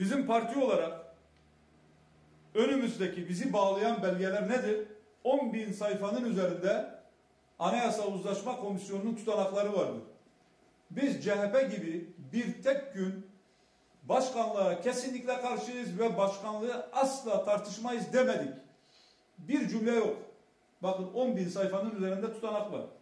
Bizim parti olarak önümüzdeki bizi bağlayan belgeler nedir? 10.000 sayfanın üzerinde Anayasa Uzlaşma Komisyonu'nun tutanakları vardır. Biz CHP gibi bir tek gün başkanlığa kesinlikle karşıyız ve başkanlığı asla tartışmayız demedik. Bir cümle yok. Bakın 10.000 sayfanın üzerinde tutanak var.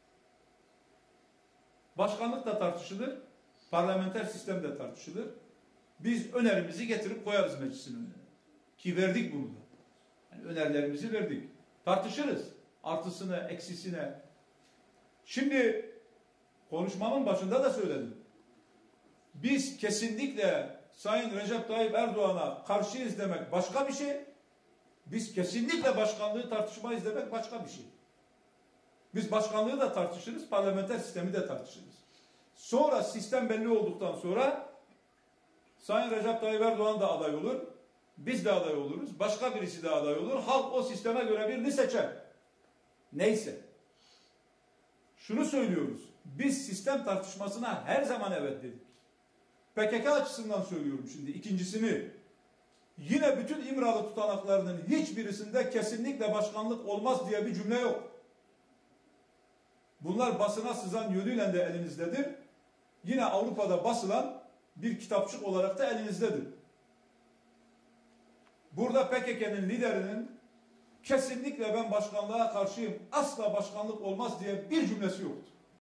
Başkanlık da tartışılır, parlamenter sistem de tartışılır. Biz önerimizi getirip koyarız meclisin önüne. Ki verdik bunu da. Yani önerilerimizi verdik. Tartışırız. Artısını, eksisine. Şimdi konuşmamın başında da söyledim. Biz kesinlikle Sayın Recep Tayyip Erdoğan'a karşıyız demek başka bir şey. Biz kesinlikle başkanlığı tartışmayız demek başka bir şey. Biz başkanlığı da tartışırız, parlamenter sistemi de tartışırız. Sonra sistem belli olduktan sonra Sayın Recep Tayyip Erdoğan da aday olur, biz de aday oluruz, başka birisi de aday olur. Halk o sisteme göre birini seçer. Neyse. Şunu söylüyoruz. Biz sistem tartışmasına her zaman evet dedik. PKK açısından söylüyorum şimdi ikincisini. Yine bütün İmralı tutanaklarının hiçbirisinde kesinlikle başkanlık olmaz diye bir cümle yok. Bunlar basına sızan yönüyle de elinizdedir. Yine Avrupa'da basılan bir kitapçık olarak da elinizdedir. Burada PKK'nın liderinin kesinlikle ben başkanlığa karşıyım, asla başkanlık olmaz diye bir cümlesi yoktur.